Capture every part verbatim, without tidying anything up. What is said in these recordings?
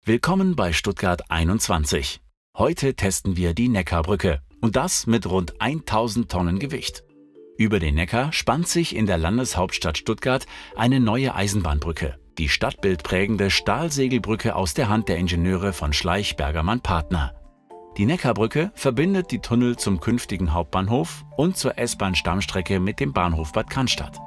Willkommen bei Stuttgart einundzwanzig. Heute testen wir die Neckarbrücke und das mit rund tausend Tonnen Gewicht. Über den Neckar spannt sich in der Landeshauptstadt Stuttgart eine neue Eisenbahnbrücke, die stadtbildprägende Stahlsegelbrücke aus der Hand der Ingenieure von Schleich Bergermann Partner. Die Neckarbrücke verbindet die Tunnel zum künftigen Hauptbahnhof und zur S-Bahn-Stammstrecke mit dem Bahnhof Bad Cannstatt.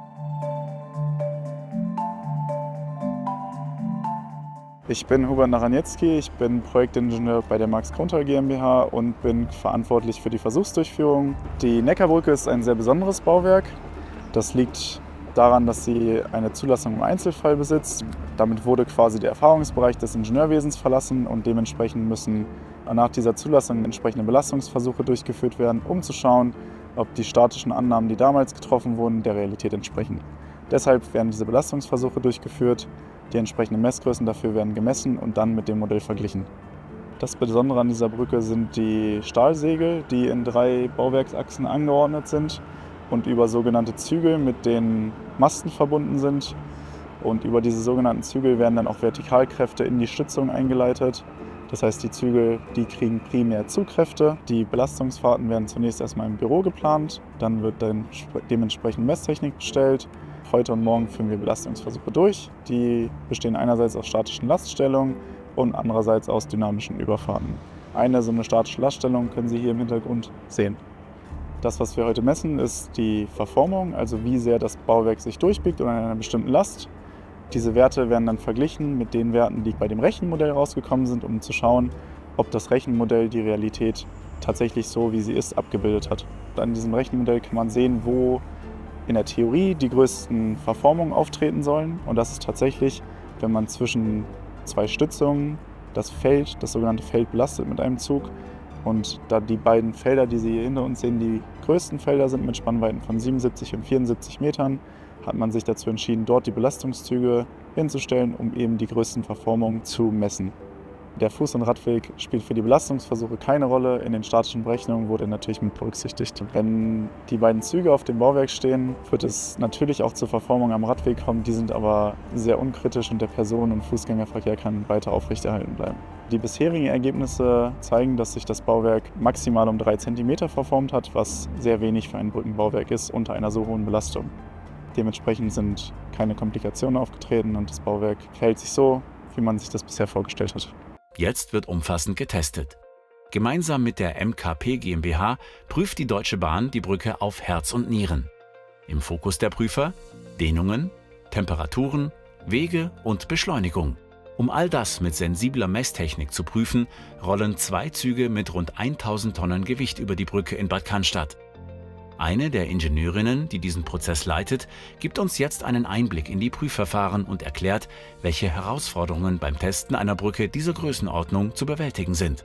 Ich bin Hubert Naraniecki, ich bin Projektingenieur bei der Max Kronthal GmbH und bin verantwortlich für die Versuchsdurchführung. Die Neckarbrücke ist ein sehr besonderes Bauwerk. Das liegt daran, dass sie eine Zulassung im Einzelfall besitzt. Damit wurde quasi der Erfahrungsbereich des Ingenieurwesens verlassen und dementsprechend müssen nach dieser Zulassung entsprechende Belastungsversuche durchgeführt werden, um zu schauen, ob die statischen Annahmen, die damals getroffen wurden, der Realität entsprechen. Deshalb werden diese Belastungsversuche durchgeführt. Die entsprechenden Messgrößen dafür werden gemessen und dann mit dem Modell verglichen. Das Besondere an dieser Brücke sind die Stahlsegel, die in drei Bauwerksachsen angeordnet sind und über sogenannte Zügel mit den Masten verbunden sind. Und über diese sogenannten Zügel werden dann auch Vertikalkräfte in die Stützung eingeleitet. Das heißt, die Zügel, die kriegen primär Zugkräfte. Die Belastungsfahrten werden zunächst erstmal im Büro geplant, dann wird dann dementsprechend Messtechnik bestellt. Heute und morgen führen wir Belastungsversuche durch. Die bestehen einerseits aus statischen Laststellungen und andererseits aus dynamischen Überfahrten. Eine so eine statische Laststellung können Sie hier im Hintergrund sehen. Das, was wir heute messen, ist die Verformung, also wie sehr das Bauwerk sich durchbiegt unter einer bestimmten Last. Diese Werte werden dann verglichen mit den Werten, die bei dem Rechenmodell rausgekommen sind, um zu schauen, ob das Rechenmodell die Realität tatsächlich so, wie sie ist, abgebildet hat. An diesem Rechenmodell kann man sehen, wo in der Theorie die größten Verformungen auftreten sollen. Und das ist tatsächlich, wenn man zwischen zwei Stützungen das Feld, das sogenannte Feld belastet mit einem Zug. Und da die beiden Felder, die Sie hier hinter uns sehen, die größten Felder sind mit Spannweiten von siebenundsiebzig und vierundsiebzig Metern, hat man sich dazu entschieden, dort die Belastungszüge hinzustellen, um eben die größten Verformungen zu messen. Der Fuß- und Radweg spielt für die Belastungsversuche keine Rolle. In den statischen Berechnungen wurde er natürlich mit berücksichtigt. Wenn die beiden Züge auf dem Bauwerk stehen, wird es natürlich auch zur Verformung am Radweg kommen. Die sind aber sehr unkritisch und der Personen- und Fußgängerverkehr kann weiter aufrechterhalten bleiben. Die bisherigen Ergebnisse zeigen, dass sich das Bauwerk maximal um drei Zentimeter verformt hat, was sehr wenig für ein Brückenbauwerk ist unter einer so hohen Belastung. Dementsprechend sind keine Komplikationen aufgetreten und das Bauwerk verhält sich so, wie man sich das bisher vorgestellt hat. Jetzt wird umfassend getestet. Gemeinsam mit der M K P GmbH prüft die Deutsche Bahn die Brücke auf Herz und Nieren. Im Fokus der Prüfer Dehnungen, Temperaturen, Wege und Beschleunigung. Um all das mit sensibler Messtechnik zu prüfen, rollen zwei Züge mit rund tausend Tonnen Gewicht über die Brücke in Bad Cannstatt. Eine der Ingenieurinnen, die diesen Prozess leitet, gibt uns jetzt einen Einblick in die Prüfverfahren und erklärt, welche Herausforderungen beim Testen einer Brücke dieser Größenordnung zu bewältigen sind.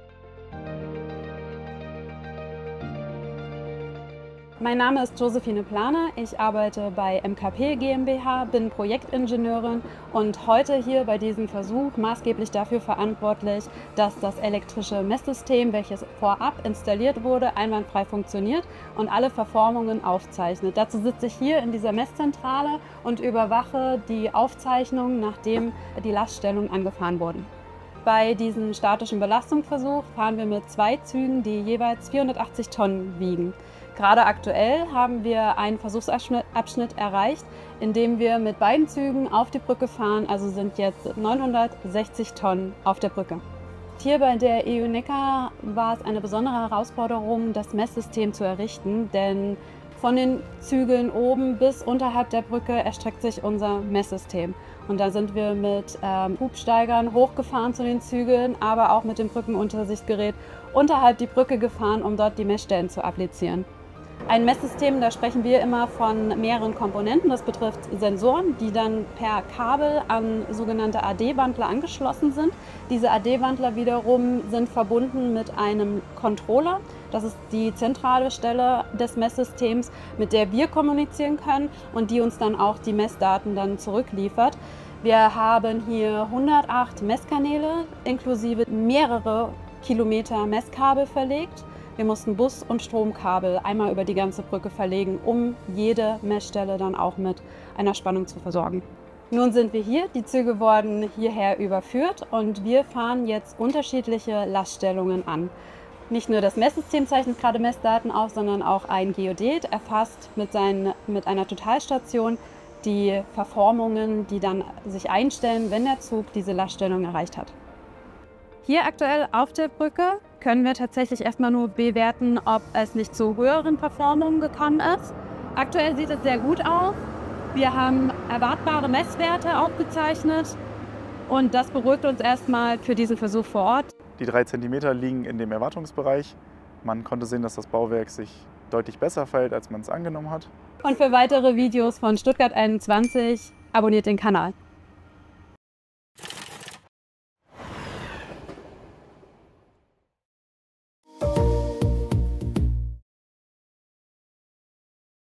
Mein Name ist Josephine Planer, ich arbeite bei M K P GmbH, bin Projektingenieurin und heute hier bei diesem Versuch maßgeblich dafür verantwortlich, dass das elektrische Messsystem, welches vorab installiert wurde, einwandfrei funktioniert und alle Verformungen aufzeichnet. Dazu sitze ich hier in dieser Messzentrale und überwache die Aufzeichnungen, nachdem die Laststellungen angefahren wurden. Bei diesem statischen Belastungsversuch fahren wir mit zwei Zügen, die jeweils vierhundertachtzig Tonnen wiegen. Gerade aktuell haben wir einen Versuchsabschnitt erreicht, in dem wir mit beiden Zügen auf die Brücke fahren, also sind jetzt neunhundertsechzig Tonnen auf der Brücke. Hier bei der E U Neckar war es eine besondere Herausforderung, das Messsystem zu errichten, denn von den Zügeln oben bis unterhalb der Brücke erstreckt sich unser Messsystem. Und da sind wir mit ähm, Hubsteigern hochgefahren zu den Zügeln, aber auch mit dem Brückenuntersichtgerät unterhalb die Brücke gefahren, um dort die Messstellen zu applizieren. Ein Messsystem, da sprechen wir immer von mehreren Komponenten. Das betrifft Sensoren, die dann per Kabel an sogenannte A D-Wandler angeschlossen sind. Diese A D-Wandler wiederum sind verbunden mit einem Controller. Das ist die zentrale Stelle des Messsystems, mit der wir kommunizieren können und die uns dann auch die Messdaten dann zurückliefert. Wir haben hier hundertacht Messkanäle inklusive mehrere Kilometer Messkabel verlegt. Wir mussten Bus- und Stromkabel einmal über die ganze Brücke verlegen, um jede Messstelle dann auch mit einer Spannung zu versorgen. Nun sind wir hier, die Züge wurden hierher überführt und wir fahren jetzt unterschiedliche Laststellungen an. Nicht nur das Messsystem zeichnet gerade Messdaten auf, sondern auch ein Geodät erfasst mit, seinen, mit einer Totalstation die Verformungen, die dann sich einstellen, wenn der Zug diese Laststellung erreicht hat. Hier aktuell auf der Brücke können wir tatsächlich erstmal nur bewerten, ob es nicht zu höheren Verformungen gekommen ist. Aktuell sieht es sehr gut aus. Wir haben erwartbare Messwerte aufgezeichnet und das beruhigt uns erstmal für diesen Versuch vor Ort. Die drei Zentimeter liegen in dem Erwartungsbereich. Man konnte sehen, dass das Bauwerk sich deutlich besser verhält, als man es angenommen hat. Und für weitere Videos von Stuttgart einundzwanzig abonniert den Kanal.